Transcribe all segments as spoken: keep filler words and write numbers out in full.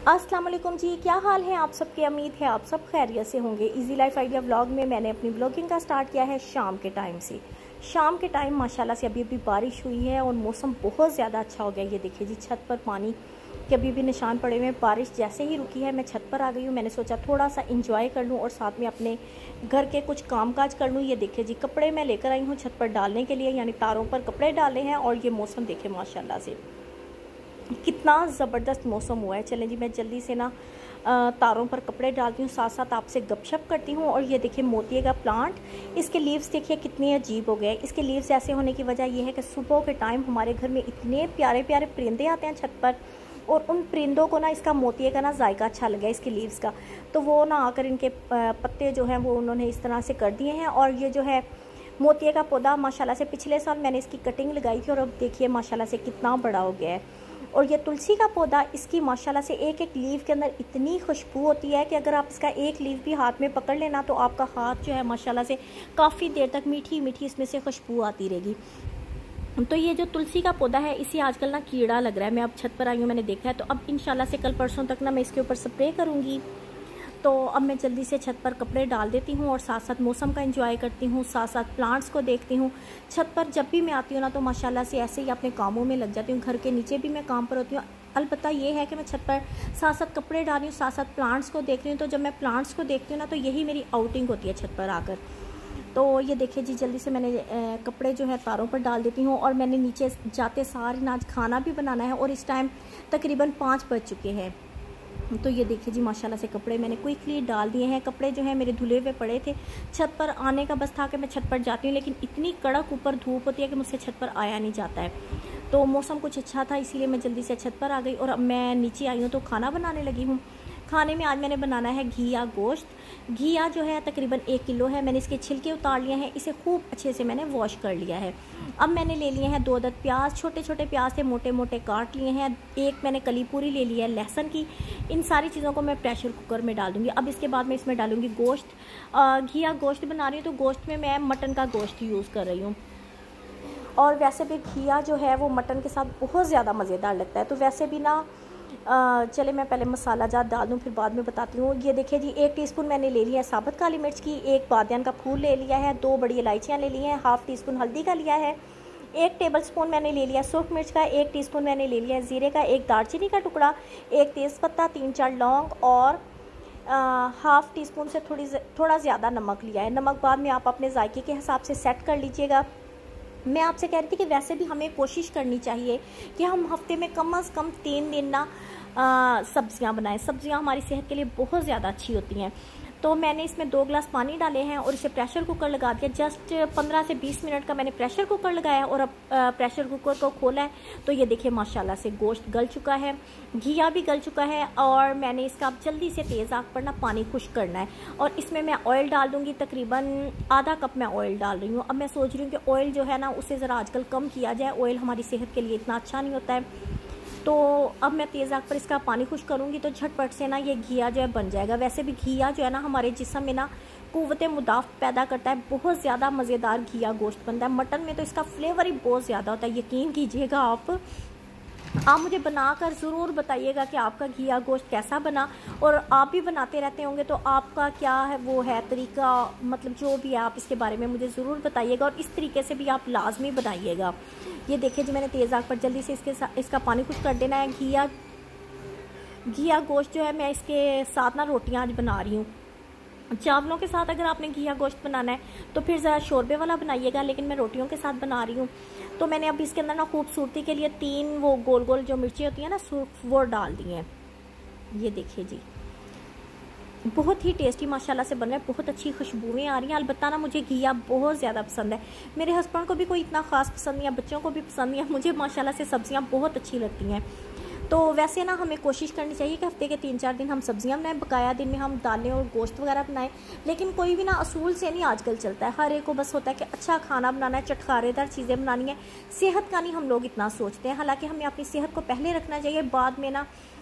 अस्सलाम वालेकुम जी, क्या हाल है आप सबकी। उम्मीद है आप सब खैरियत से होंगे। इजी लाइफ आइडिया व्लॉग में मैंने अपनी व्लॉगिंग का स्टार्ट किया है शाम के टाइम से। शाम के टाइम माशाल्लाह से अभी अभी बारिश हुई है और मौसम बहुत ज़्यादा अच्छा हो गया। ये देखिए जी, छत पर पानी के अभी भी निशान पड़े हुए हैं। बारिश जैसे ही रुकी है मैं छत पर आ गई हूँ। मैंने सोचा थोड़ा सा इंजॉय कर लूँ और साथ में अपने घर के कुछ कामकाज कर लूँ। ये देखिए जी, कपड़े मैं लेकर आई हूँ छत पर डालने के लिए, यानी तारों पर कपड़े डाले हैं। और ये मौसम देखे माशाल्लाह से कितना ज़बरदस्त मौसम हुआ है। चलें जी, मैं जल्दी से ना तारों पर कपड़े डालती हूँ, साथ साथ आपसे गपशप करती हूँ। और ये देखिए मोतिये का प्लांट, इसके लीव्स देखिए कितने अजीब हो गए। इसके लीव्स ऐसे होने की वजह यह है कि सुबह के टाइम हमारे घर में इतने प्यारे प्यारे परिंदे आते हैं छत पर, और उन परिंदों को ना इसका मोतिये का ना जायका अच्छा लगा इसके लीव्स का, तो वो ना आकर इनके पत्ते जो हैं वो उन्होंने इस तरह से कर दिए हैं। और ये जो है मोतिये का पौधा माशाल्लाह से पिछले साल मैंने इसकी कटिंग लगाई थी और अब देखिए माशाल्लाह से कितना बड़ा हो गया है। और ये तुलसी का पौधा, इसकी माशाल्लाह से एक एक लीव के अंदर इतनी खुशबू होती है कि अगर आप इसका एक लीव भी हाथ में पकड़ लेना तो आपका हाथ जो है माशाल्लाह से काफ़ी देर तक मीठी मीठी इसमें से खुशबू आती रहेगी। तो ये जो तुलसी का पौधा है, इसे आजकल ना कीड़ा लग रहा है। मैं अब छत पर आई हूँ, मैंने देखा है, तो अब इंशाल्लाह से कल परसों तक ना मैं इसके ऊपर स्प्रे करूँगी। तो अब मैं जल्दी से छत पर कपड़े डाल देती हूँ और साथ साथ मौसम का एंजॉय करती हूँ, साथ साथ प्लांट्स को देखती हूँ। छत पर जब भी मैं आती हूँ ना तो माशाल्लाह से ऐसे ही अपने कामों में लग जाती हूँ। घर के नीचे भी मैं काम पर होती हूँ। अलबत्ता ये है कि मैं छत पर साथ साथ कपड़े डाल रही हूँ, साथ साथ प्लांट्स को देख रही हूँ। तो जब मैं प्लांट्स को देखती हूँ ना तो यही मेरी आउटिंग होती है छत पर आकर। तो ये देखिए जी, जल्दी से मैंने ए, कपड़े जो है तारों पर डाल देती हूँ। और मैंने नीचे जाते सार आज खाना भी बनाना है और इस टाइम तकरीबन पाँच बज चुके हैं। तो ये देखिए जी, माशाल्लाह से कपड़े मैंने क्विकली डाल दिए हैं। कपड़े जो है मेरे धुले हुए पड़े थे, छत पर आने का बस था कि मैं छत पर जाती हूँ, लेकिन इतनी कड़क ऊपर धूप होती है कि मुझसे छत पर आया नहीं जाता है। तो मौसम कुछ अच्छा था, इसीलिए मैं जल्दी से छत पर आ गई और अब मैं नीचे आई हूँ तो खाना बनाने लगी हूँ। खाने में आज मैंने बनाना है घिया गोश्त। घिया जो है तकरीबन एक किलो है। मैंने इसके छिलके उतार लिए हैं, इसे खूब अच्छे से मैंने वॉश कर लिया है। अब मैंने ले लिए हैं दो अदद प्याज, छोटे छोटे प्याज से मोटे मोटे काट लिए हैं। एक मैंने कली पूरी ले ली है लहसुन की। इन सारी चीज़ों को मैं प्रेशर कुकर में डाल दूँगी। अब इसके बाद मैं इसमें डालूँगी गोश्त। घिया गोश्त बना रही हूँ तो गोश्त में मैं मटन का गोश्त यूज़ कर रही हूँ। और वैसे भी घिया जो है वो मटन के साथ बहुत ज़्यादा मज़ेदार लगता है। तो वैसे भी ना आ, चले मैं पहले मसाला जात डाल दूँ, फिर बाद में बताती हूँ। ये देखिए जी, एक टीस्पून मैंने ले लिया है साबुत काली मिर्च की, एक बादियान का फूल ले लिया है, दो बड़ी इलायचियाँ ले ली हैं, हाफ़ टी स्पून हल्दी का लिया है, एक टेबल स्पून मैंने ले लिया सूख मिर्च का, एक टीस्पून मैंने ले लिया ज़ीरे का, एक दालचीनी का टुकड़ा, एक तेज़पत्ता, तीन चार लौंग और हाफ़ टी स्पून से थोड़ी थोड़ा ज़्यादा नमक लिया है। नमक बाद में आप अपने जायके के हिसाब से सेट कर लीजिएगा। मैं आपसे कह रही थी कि वैसे भी हमें कोशिश करनी चाहिए कि हम हफ्ते में कम अज़ कम तीन दिन ना सब्ज़ियाँ बनाएं। सब्ज़ियाँ हमारी सेहत के लिए बहुत ज़्यादा अच्छी होती हैं। तो मैंने इसमें दो गिलास पानी डाले हैं और इसे प्रेशर कुकर लगा दिया। जस्ट पंद्रह से बीस मिनट का मैंने प्रेशर कुकर लगाया और अब प्रेशर कुकर को खोला है तो ये देखिए माशाल्लाह से गोश्त गल चुका है, घिया भी गल चुका है। और मैंने इसका अब जल्दी से तेज़ आग पर ना पानी खुश्क करना है और इसमें मैं ऑयल डाल दूँगी। तकरीबन आधा कप मैं ऑयल डाल रही हूँ। अब मैं सोच रही हूँ कि ऑयल जो है ना उसे ज़रा आजकल कम किया जाए, ऑयल हमारी सेहत के लिए इतना अच्छा नहीं होता है। तो अब मैं तेज़ आग पर इसका पानी खुश करूँगी तो झटपट से ना ये घिया जो है बन जाएगा। वैसे भी घिया जो है ना हमारे जिस्म में ना क़ुव्वत मुदाफ़ पैदा करता है। बहुत ज़्यादा मज़ेदार घिया गोश्त बनता है। मटन में तो इसका फ्लेवर ही बहुत ज़्यादा होता है। यकीन कीजिएगा आप आप मुझे बनाकर ज़रूर बताइएगा कि आपका घिया गोश्त कैसा बना। और आप भी बनाते रहते होंगे तो आपका क्या है वो है तरीका, मतलब जो भी है आप इसके बारे में मुझे ज़रूर बताइएगा और इस तरीके से भी आप लाजमी बनाइएगा। ये देखिए जी, मैंने तेज़ आग पर जल्दी से इसके साथ इसका पानी खुश कर देना है। घिया घिया गोश्त जो है मैं इसके साथ ना रोटियाँ आज बना रही हूँ। चावलों के साथ अगर आपने घिया गोश्त बनाना है तो फिर ज़रा शोरबे वाला बनाइएगा, लेकिन मैं रोटियों के साथ बना रही हूँ। तो मैंने अब इसके अंदर ना खूबसूरती के लिए तीन वो गोल गोल जो मिर्ची होती है ना वो डाल दी हैं। ये देखिए जी, बहुत ही टेस्टी माशाल्लाह से बन रहा है, बहुत अच्छी खुशबुएं आ रही हैं। अलबत्ता ना मुझे घिया बहुत ज़्यादा पसंद है। मेरे हस्बैंड को भी कोई इतना ख़ास पसंद नहीं है, बच्चों को भी पसंद नहीं है। मुझे माशाल्लाह से सब्ज़ियाँ बहुत अच्छी लगती हैं। तो वैसे ना हमें कोशिश करनी चाहिए कि हफ्ते के तीन चार दिन हम सब्जियां बनाएं, बकाया दिन में हम दालें और गोश्त वगैरह बनाएं। लेकिन कोई भी ना असूल से नहीं आजकल चलता है। हर एक को बस होता है कि अच्छा खाना बनाना है, चटखारेदार चीज़ें बनानी है, सेहत का नहीं हम लोग इतना सोचते हैं। हालांकि हमें अपनी सेहत को पहले रखना चाहिए, बाद में ना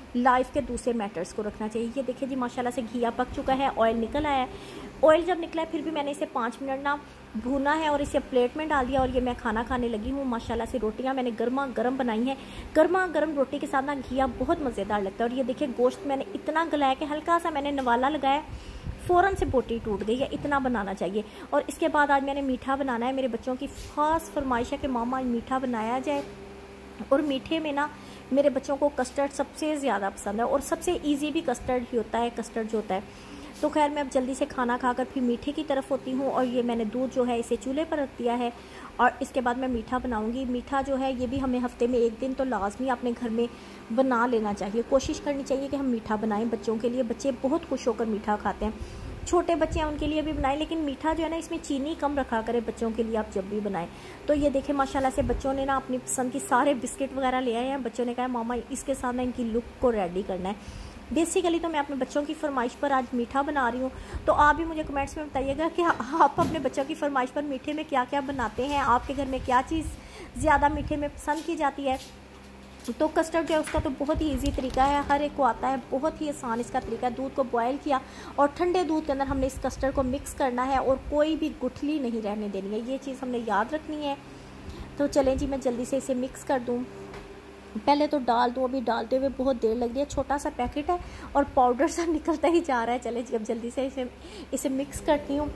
लाइफ के दूसरे मैटर्स को रखना चाहिए। ये देखिए जी माशाल्लाह से घिया पक चुका है, ऑयल निकल आया है। ऑयल जब निकला है फिर भी मैंने इसे पाँच मिनट ना भूना है और इसे प्लेट में डाल दिया और ये मैं खाना खाने लगी हूँ। माशाल्लाह से रोटियाँ मैंने गर्मा गर्म बनाई हैं। गर्मा गर्म रोटी के साथ ना घिया बहुत मज़ेदार लगता है। और ये देखिए गोश्त मैंने इतना गलाया कि हल्का सा मैंने नवाला लगाया, फ़ौरन से बोटी टूट गई है। इतना बनाना चाहिए। और इसके बाद आज मैंने मीठा बनाना है। मेरे बच्चों की ख़ास फरमाइश है कि मामा मीठा बनाया जाए। और मीठे में ना मेरे बच्चों को कस्टर्ड सबसे ज़्यादा पसंद है और सबसे इजी भी कस्टर्ड ही होता है, कस्टर्ड जो होता है। तो खैर मैं अब जल्दी से खाना खाकर फिर मीठे की तरफ होती हूँ। और ये मैंने दूध जो है इसे चूल्हे पर रख दिया है और इसके बाद मैं मीठा बनाऊँगी। मीठा जो है ये भी हमें हफ्ते में एक दिन तो लाजमी अपने घर में बना लेना चाहिए। कोशिश करनी चाहिए कि हम मीठा बनाएं बच्चों के लिए। बच्चे बहुत खुश होकर मीठा खाते हैं। छोटे बच्चे हैं उनके लिए भी बनाएं, लेकिन मीठा जो है ना इसमें चीनी कम रखा करें बच्चों के लिए आप जब भी बनाएं। तो ये देखें माशाल्लाह से बच्चों ने ना अपनी पसंद की सारे बिस्किट वगैरह ले आए हैं। बच्चों ने कहा मामा इसके साथ ना इनकी लुक को रेडी करना है। बेसिकली तो मैं अपने बच्चों की फरमाइश पर आज मीठा बना रही हूँ। तो आप भी मुझे कमेंट्स में बताइएगा कि आप अपने बच्चों की फरमाइश पर मीठे में क्या क्या बनाते हैं, आपके घर में क्या चीज़ ज़्यादा मीठे में पसंद की जाती है। तो कस्टर्ड जो है उसका तो बहुत ही इजी तरीका है, हर एक को आता है, बहुत ही आसान इसका तरीका है। दूध को बॉयल किया और ठंडे दूध के अंदर हमने इस कस्टर्ड को मिक्स करना है और कोई भी गुठली नहीं रहने देनी है। ये चीज़ हमने याद रखनी है। तो चलें जी मैं जल्दी से इसे मिक्स कर दूँ। पहले तो डाल दूँ, अभी डालते हुए बहुत देर लग रही है। छोटा सा पैकेट है और पाउडर सा निकलता ही जा रहा है। चले जी अब जल्दी से इसे इसे मिक्स करती हूँ।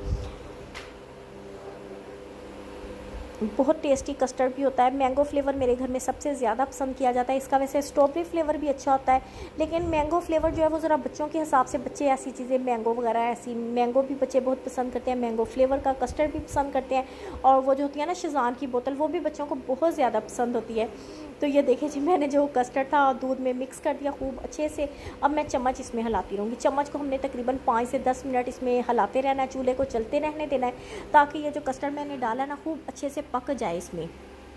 बहुत टेस्टी कस्टर्ड भी होता है। मैंगो फ्लेवर मेरे घर में सबसे ज़्यादा पसंद किया जाता है इसका। वैसे स्ट्रॉबेरी फ्लेवर भी अच्छा होता है, लेकिन मैंगो फ्लेवर जो है वो ज़रा बच्चों के हिसाब से, बच्चे ऐसी चीज़ें मैंगो वगैरह ऐसी मैंगो भी बच्चे बहुत पसंद करते हैं। मैंगो फ्लेवर का कस्टर्ड भी पसंद करते हैं। और वो जो होती है ना शेज़वान की बोतल, वो भी बच्चों को बहुत ज़्यादा पसंद होती है। तो ये देखिए जी मैंने जो कस्टर्ड था दूध में मिक्स कर दिया खूब अच्छे से। अब मैं चम्मच इसमें हिलाती रहूँगी। चम्मच को हमने तकरीबन पाँच से दस मिनट इसमें हिलाते रहना है, चूल्हे को चलते रहने देना है, ताकि ये जो कस्टर्ड मैंने डाला ना खूब अच्छे से पक जाए इसमें।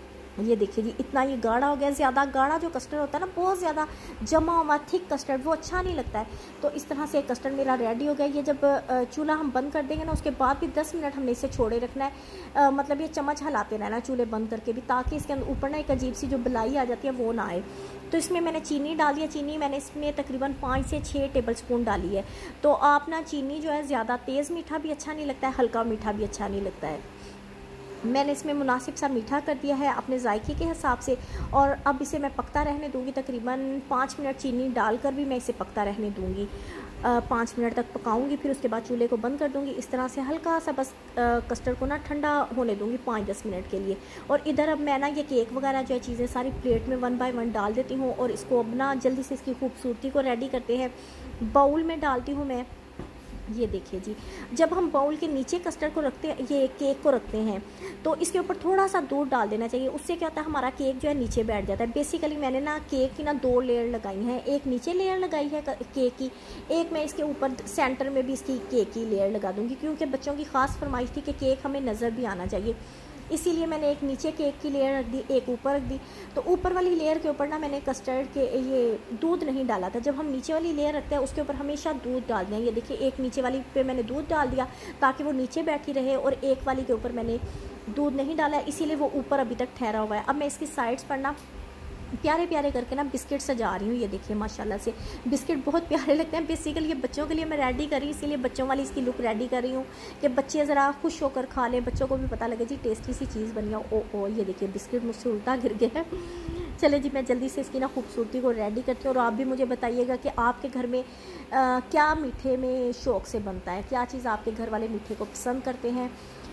ये देखिए जी इतना ये गाढ़ा हो गया। ज़्यादा गाढ़ा जो कस्टर्ड होता है ना, बहुत ज़्यादा जमा हुआ थिक कस्टर्ड, वो अच्छा नहीं लगता है। तो इस तरह से कस्टर्ड मेरा रेडी हो गया। ये जब चूल्हा हम बंद कर देंगे ना, उसके बाद भी दस मिनट हमने इसे छोड़े रखना है। आ, मतलब ये चम्मच हिलाते रहना चूल्हे बंद करके भी, ताकि इसके अंदर ऊपर ना एक अजीब सी जो बलाई आ जाती है वो ना आए। तो इसमें मैंने चीनी डाल दिया। चीनी मैंने इसमें तकरीबन पाँच से छः टेबल स्पून डाली है। तो आप ना चीनी जो है ज़्यादा तेज़ मीठा भी अच्छा नहीं लगता है, हल्का मीठा भी अच्छा नहीं लगता है। मैंने इसमें मुनासिब सा मीठा कर दिया है अपने जायके के हिसाब से। और अब इसे मैं पकता रहने दूंगी। तकरीबन पाँच मिनट चीनी डालकर भी मैं इसे पकता रहने दूंगी। पाँच मिनट तक पकाऊंगी, फिर उसके बाद चूल्हे को बंद कर दूंगी। इस तरह से हल्का सा बस कस्टर्ड को ना ठंडा होने दूंगी पाँच दस मिनट के लिए। और इधर अब मैं ना ये केक वगैरह जो है चीज़ें सारी प्लेट में वन बाय वन डाल देती हूँ। और इसको अब ना जल्दी से इसकी खूबसूरती को रेडी करते हैं। बाउल में डालती हूँ मैं। ये देखिए जी जब हम बाउल के नीचे कस्टर्ड को रखते हैं, ये केक को रखते हैं, तो इसके ऊपर थोड़ा सा दूध डाल देना चाहिए। उससे क्या होता है हमारा केक जो है नीचे बैठ जाता है। बेसिकली मैंने ना केक की ना दो लेयर लगाई हैं। एक नीचे लेयर लगाई है केक की, एक मैं इसके ऊपर सेंटर में भी इसकी केक की लेयर लगा दूँगी, क्योंकि बच्चों की ख़ास फरमाइश थी कि केक हमें नज़र भी आना चाहिए। इसीलिए मैंने एक नीचे केक की लेयर रख दी, एक ऊपर रख दी। तो ऊपर वाली लेयर के ऊपर ना मैंने कस्टर्ड के ये दूध नहीं डाला था। जब हम नीचे वाली लेयर रखते हैं उसके ऊपर हमेशा दूध डाल दें। ये देखिए एक नीचे वाली पे मैंने दूध डाल दिया ताकि वो नीचे बैठी रहे, और एक वाली के ऊपर मैंने दूध नहीं डाला, इसीलिए वो ऊपर अभी तक ठहरा हुआ है। अब मैं इसकी साइड्स पर ना प्यारे प्यारे करके ना बिस्किट सजा रही हूँ। ये देखिए माशाल्लाह से बिस्किट बहुत प्यारे लगते हैं। बेसिकली ये बच्चों के लिए मैं रेडी कर रही हूँ, इसीलिए बच्चों वाली इसकी लुक रेडी कर रही हूँ कि बच्चे ज़रा खुश होकर खा लें, बच्चों को भी पता लगे जी टेस्टी सी चीज़ बनी है। ओ ओ ये देखिए बिस्किट मुझसे उल्टा गिर गया है। चले जी मैं जल्दी से इसकी ना खूबसूरती को रेडी करती हूँ। और आप भी मुझे बताइएगा कि आपके घर में आ, क्या मीठे में शौक़ से बनता है, क्या चीज़ आपके घर वाले मीठे को पसंद करते हैं।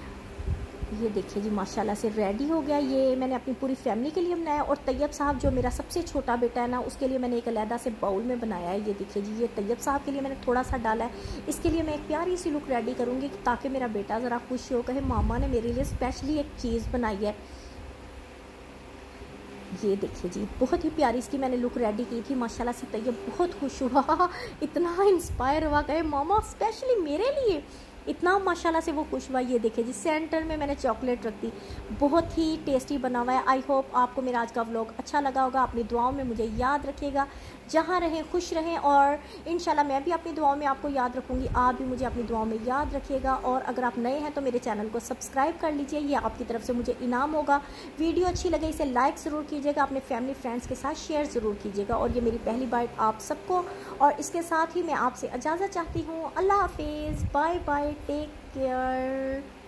ये देखिए जी माशाल्लाह से रेडी हो गया। ये मैंने अपनी पूरी फैमिली के लिए बनाया, और तैयब साहब जो मेरा सबसे छोटा बेटा है ना, उसके लिए मैंने एक अलहदा से बाउल में बनाया है। ये देखिए जी ये तैयब साहब के लिए मैंने थोड़ा सा डाला है। इसके लिए मैं एक प्यारी सी लुक रेडी करूँगी ताकि मेरा बेटा ज़रा खुश हो, कहे मामा ने मेरे लिए स्पेशली एक चीज़ बनाई है। ये देखिए जी बहुत ही प्यारी इसकी मैंने लुक रेडी की थी। माशाल्लाह से तैयब बहुत खुश हुआ, इतना इंस्पायर हुआ, कहे मामा स्पेशली मेरे लिए। इतना माशाल्लाह से वो खुश हुआ। ये देखिए जिस सेंटर में मैंने चॉकलेट रख दी, बहुत ही टेस्टी बना हुआ है। आई होप आपको मेरा आज का व्लॉग अच्छा लगा होगा। अपनी दुआओं में मुझे याद रखिएगा, जहाँ रहें खुश रहें, और इंशाल्लाह मैं भी अपनी दुआओं में आपको याद रखूँगी, आप भी मुझे अपनी दुआओं में याद रखिएगा। और अगर आप नए हैं तो मेरे चैनल को सब्सक्राइब कर लीजिए, ये आपकी तरफ से मुझे इनाम होगा। वीडियो अच्छी लगे इसे लाइक ज़रूर कीजिएगा, अपने फैमिली फ्रेंड्स के साथ शेयर ज़रूर कीजिएगा। और ये मेरी पहली बाइट आप सबको, और इसके साथ ही मैं आपसे इजाज़त चाहती हूँ। अल्लाह हाफिज़, बाय बाय, टेक केयर।